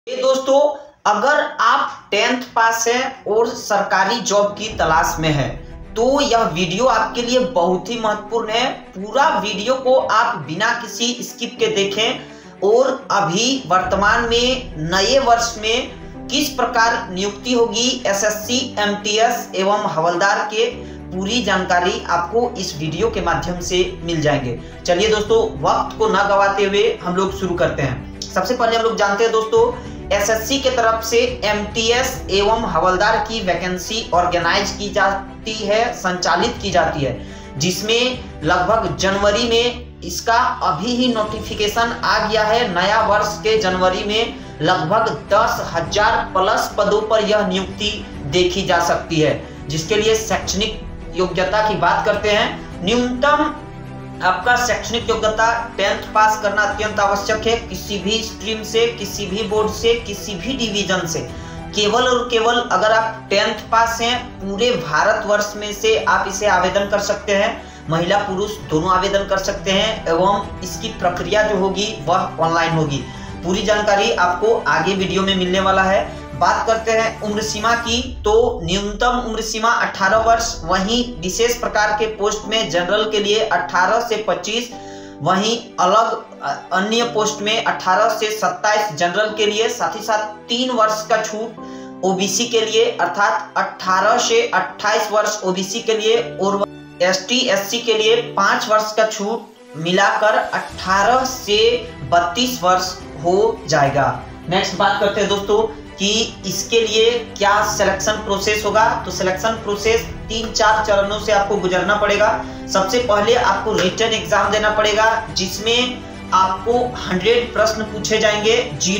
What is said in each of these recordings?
ये दोस्तों, अगर आप 10th पास हैं और सरकारी जॉब की तलाश में हैं तो यह वीडियो आपके लिए बहुत ही महत्वपूर्ण है। पूरा वीडियो को आप बिना किसी स्किप के देखें और अभी वर्तमान में नए वर्ष में किस प्रकार नियुक्ति होगी एसएससी, एमटीएस एवं हवलदार के पूरी जानकारी आपको इस वीडियो के माध्यम से मिल जाएंगे। चलिए दोस्तों, वक्त को ना गवाते हुए हम लोग शुरू करते हैं। सबसे पहले हम लोग जानते हैं दोस्तों, एसएससी के तरफ से एमटीएस एवं हवलदार की वैकेंसी ऑर्गेनाइज की जाती है, संचालित की जाती है, जिसमें लगभग जनवरी में इसका अभी ही नोटिफिकेशन आ गया है। नया वर्ष के जनवरी में लगभग 10,000 प्लस पदों पर यह नियुक्ति देखी जा सकती है, जिसके लिए शैक्षणिक योग्यता की बात करते हैं। न्यूनतम आपका शैक्षणिक योग्यता 10th पास करना अत्यंत आवश्यक है। किसी भी स्ट्रीम से, किसी भी बोर्ड से, किसी भी डिवीजन से केवल और केवल अगर आप 10th पास हैं, पूरे भारतवर्ष में से आप इसे आवेदन कर सकते हैं। महिला पुरुष दोनों आवेदन कर सकते हैं एवं इसकी प्रक्रिया जो होगी वह ऑनलाइन होगी। पूरी जानकारी आपको आगे वीडियो में मिलने वाला है। बात करते हैं उम्र सीमा की, तो न्यूनतम उम्र सीमा 18 वर्ष, वहीं विशेष प्रकार के पोस्ट में जनरल के लिए 18 से 25, वहीं अलग अन्य पोस्ट में 18 से 27 जनरल के लिए, साथ ही साथ 3 वर्ष का छूट ओबीसी के लिए, अर्थात 18 से 28 वर्ष ओबीसी के लिए, और एसटी एससी के लिए 5 वर्ष का छूट मिलाकर 18 से 32 वर्ष हो जाएगा। नेक्स्ट बात करते हैं दोस्तों कि इसके लिए क्या सिलेक्शन प्रोसेस होगा। तो सिलेक्शन प्रोसेस 3-4 चरणों से आपको गुजरना पड़ेगा। सबसे पहले आपको रिटन एग्जाम देना पड़ेगा, जिसमें आपको 100 प्रश्न पूछे जाएंगे,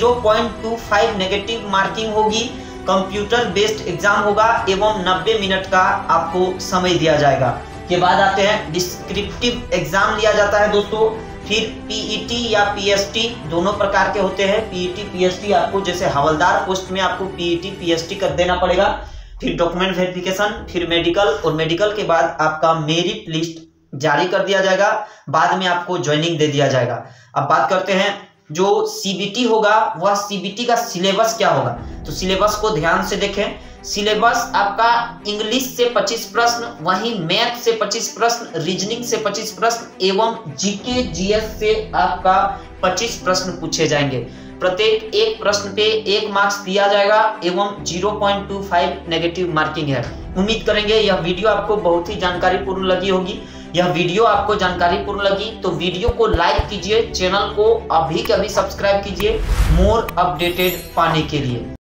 0.25 नेगेटिव मार्किंग होगी, कंप्यूटर बेस्ड एग्जाम होगा एवं 90 मिनट का आपको समय दिया जाएगा। के बाद आते हैं डिस्क्रिप्टिव एग्जाम लिया जाता है दोस्तों। फिर पीईटी या पीएसटी दोनों प्रकार के होते हैं। पीईटी पीएसटी आपको जैसे हवलदार पोस्ट में आपको पीईटी पीएसटी कर देना पड़ेगा। फिर डॉक्यूमेंट वेरिफिकेशन, फिर मेडिकल, और मेडिकल के बाद आपका मेरिट लिस्ट जारी कर दिया जाएगा। बाद में आपको ज्वाइनिंग दे दिया जाएगा। अब बात करते हैं जो सीबीटी होगा, वह सीबीटी का सिलेबस क्या होगा। तो सिलेबस को ध्यान से देखें। सिलेबस आपका इंग्लिश से 25 प्रश्न, वहीं मैथ से 25 प्रश्न, रीजनिंग से 25 प्रश्न एवं जीके जीएस से आपका 25 प्रश्न पूछे जाएंगे। प्रत्येक एक प्रश्न पे 1 मार्क्स दिया जाएगा एवं 0.25 नेगेटिव मार्किंग है। उम्मीद करेंगे यह वीडियो आपको बहुत ही जानकारीपूर्ण लगी होगी। यह वीडियो आपको जानकारीपूर्ण लगी तो वीडियो को लाइक कीजिए, चैनल को अभी के अभी सब्सक्राइब कीजिए मोर अपडेटेड पाने के लिए।